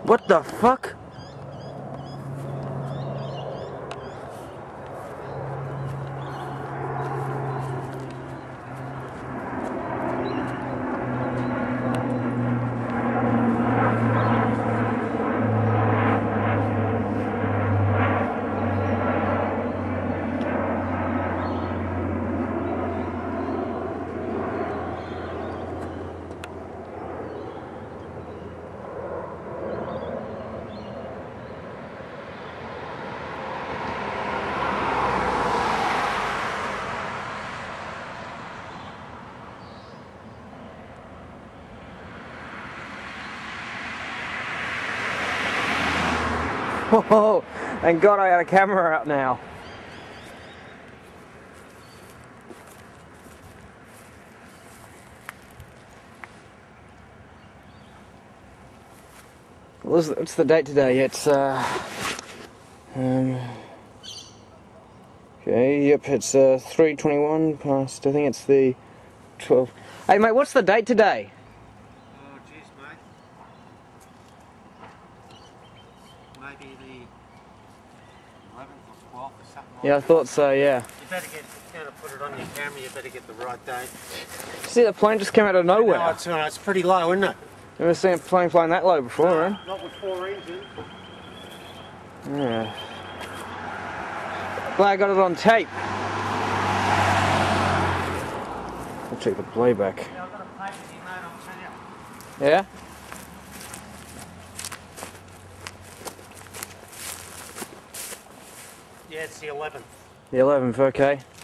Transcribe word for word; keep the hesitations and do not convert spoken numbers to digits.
What the fuck? Oh, thank God I had a camera out now. What's the, what's the date today? It's, uh, um, okay, yep, it's, uh, three twenty-one past, I think it's the twelfth. Hey, mate, what's the date today? Oh, jeez, mate. Maybe the eleventh or twelfth or something like that. Yeah, I thought so, yeah. You better get, if you're going to put it on your camera, you better get the right date. See, the plane just came out of nowhere. No, it's, uh, it's pretty low, isn't it? Never seen a plane flying that low before, No, right? not with four engines. Yeah. Glad I got it on tape. I'll check the playback. Yeah, I've got a paper here, mate, I'll tell you. Yeah? Yeah, it's the eleventh. The eleventh, okay.